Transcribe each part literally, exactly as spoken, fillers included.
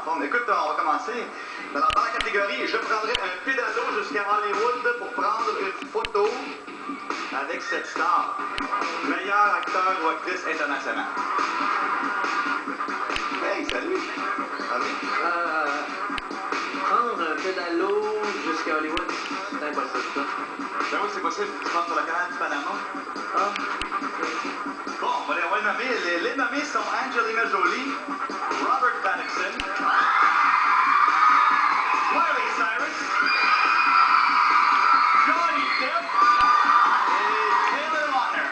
forme. Écoute, on va commencer. Dans la catégorie, je prendrai un pédalo jusqu'à Hollywood pour prendre une photo avec cette star. Meilleur acteur ou actrice internationale. Hey, salut. Salut. Euh, prendre un pédalo jusqu'à Hollywood, c'est impossible, ça. Ben oui, c'est possible. Tu penses sur le canal du Panama? Ah. Bon, on va les, on va les nommer. Les, les nommés sont Angelina Jolie, Robert Pattinson, Miley Cyrus, Johnny Depp et Taylor Lautner.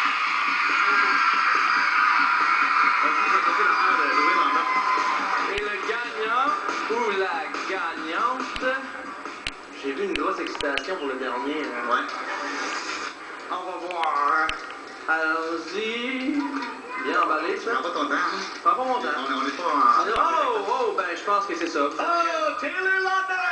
Vas-y, je vais passer le soin de Louis Lambert. Et le gagnant ou la gagnante, j'ai vu une grosse excitation pour le dernier. Hein. Ouais. On va voir. Allons-y. Bien emballé, ça. Prends pas ton temps. Hein? Prends pas mon temps. On n'est pas en... Oh, oh, ben je pense que c'est ça. Oh, Taylor Lautner!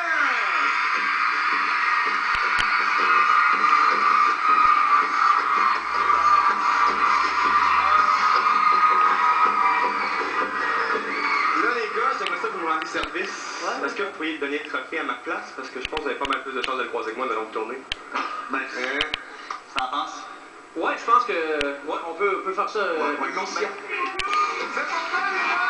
Là, les gars, j'aimerais ça que vous me rendiez service. Ouais. Est-ce que vous pourriez donner le trophée à ma place? Parce que je pense que vous avez pas mal plus de chances de le croiser que moi dans la longue tournée. Ben, euh, ça en pense? Ouais, je pense que. Ouais, on peut, on peut faire ça. Euh, Ouais, ouais, mission. C'est pour toi, les gars!